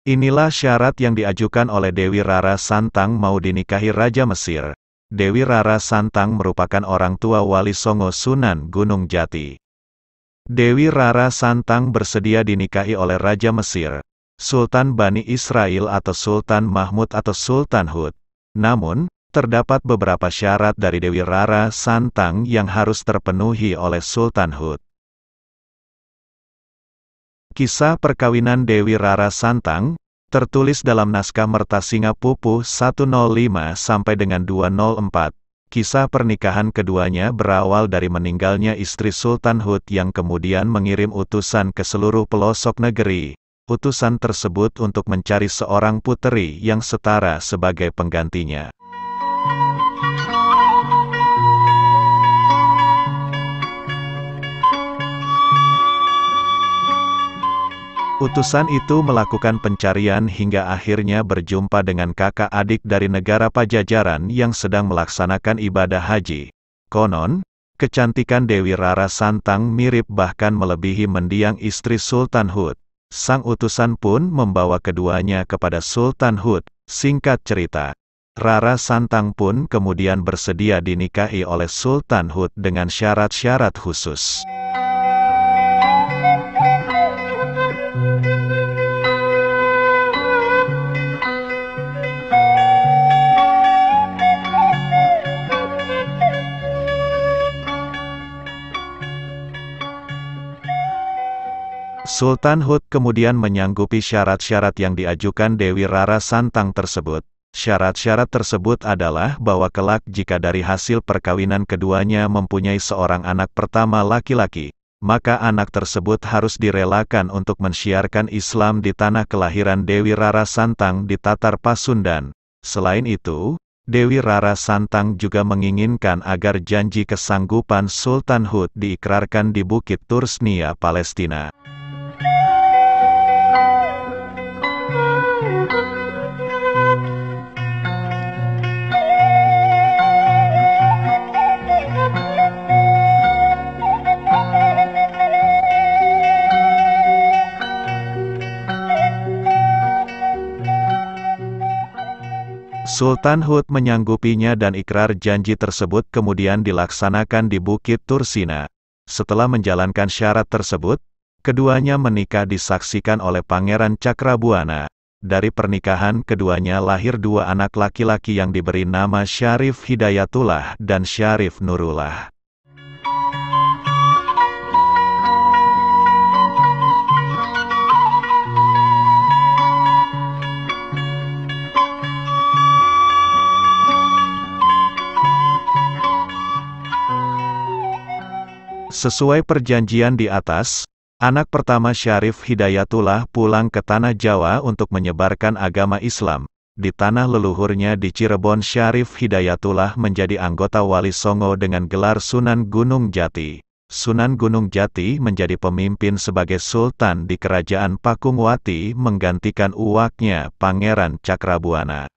Inilah syarat yang diajukan oleh Dewi Rara Santang mau dinikahi Raja Mesir. Dewi Rara Santang merupakan orang tua Wali Songo Sunan Gunung Jati. Dewi Rara Santang bersedia dinikahi oleh Raja Mesir, Sultan Bani Israel atau Sultan Mahmud atau Sultan Hud. Namun, terdapat beberapa syarat dari Dewi Rara Santang yang harus terpenuhi oleh Sultan Hud. Kisah perkawinan Dewi Rara Santang, tertulis dalam naskah Mertasinga Pupuh 105 sampai dengan 204. Kisah pernikahan keduanya berawal dari meninggalnya istri Sultan Hud yang kemudian mengirim utusan ke seluruh pelosok negeri. Utusan tersebut untuk mencari seorang puteri yang setara sebagai penggantinya. Utusan itu melakukan pencarian hingga akhirnya berjumpa dengan kakak adik dari negara Pajajaran yang sedang melaksanakan ibadah haji. Konon, kecantikan Dewi Rara Santang mirip bahkan melebihi mendiang istri Sultan Hud. Sang utusan pun membawa keduanya kepada Sultan Hud. Singkat cerita, Rara Santang pun kemudian bersedia dinikahi oleh Sultan Hud dengan syarat-syarat khusus. Sultan Hud kemudian menyanggupi syarat-syarat yang diajukan Dewi Rara Santang tersebut. Syarat-syarat tersebut adalah bahwa kelak jika dari hasil perkawinan keduanya mempunyai seorang anak pertama laki-laki, maka anak tersebut harus direlakan untuk mensyiarkan Islam di tanah kelahiran Dewi Rara Santang di Tatar Pasundan. Selain itu, Dewi Rara Santang juga menginginkan agar janji kesanggupan Sultan Hud diikrarkan di Bukit Tursnia, Palestina. Sultan Hud menyanggupinya dan ikrar janji tersebut kemudian dilaksanakan di Bukit Tursina. Setelah menjalankan syarat tersebut, keduanya menikah disaksikan oleh Pangeran Cakrabuana. Dari pernikahan keduanya lahir dua anak laki-laki yang diberi nama Syarif Hidayatullah dan Syarif Nurullah. Sesuai perjanjian di atas, anak pertama Syarif Hidayatullah pulang ke tanah Jawa untuk menyebarkan agama Islam. Di tanah leluhurnya di Cirebon, Syarif Hidayatullah menjadi anggota Wali Songo dengan gelar Sunan Gunung Jati. Sunan Gunung Jati menjadi pemimpin sebagai Sultan di Kerajaan Pakungwati menggantikan uwaknya Pangeran Cakrabuana.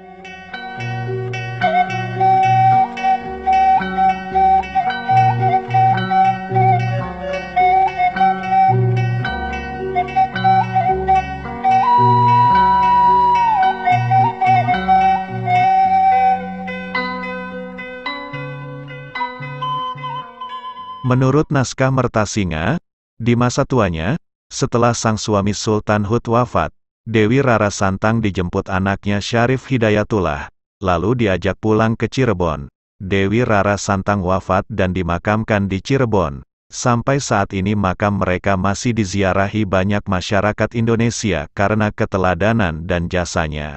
Menurut naskah Mertasinga, di masa tuanya, setelah sang suami Sultan Hud wafat, Dewi Rara Santang dijemput anaknya Syarif Hidayatullah, lalu diajak pulang ke Cirebon. Dewi Rara Santang wafat dan dimakamkan di Cirebon. Sampai saat ini makam mereka masih diziarahi banyak masyarakat Indonesia karena keteladanan dan jasanya.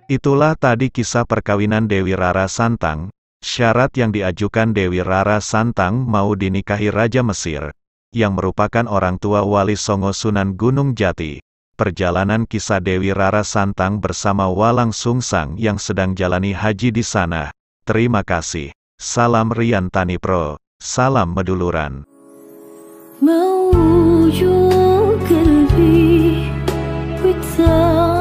Itulah tadi kisah perkawinan Dewi Rara Santang. Syarat yang diajukan Dewi Rara Santang mau dinikahi Raja Mesir, yang merupakan orang tua Wali Songo Sunan Gunung Jati. Perjalanan kisah Dewi Rara Santang bersama Walang Sungsang yang sedang jalani haji di sana. Terima kasih. Salam Rian Tani Pro. Salam Meduluran. موج قلبي وتسامح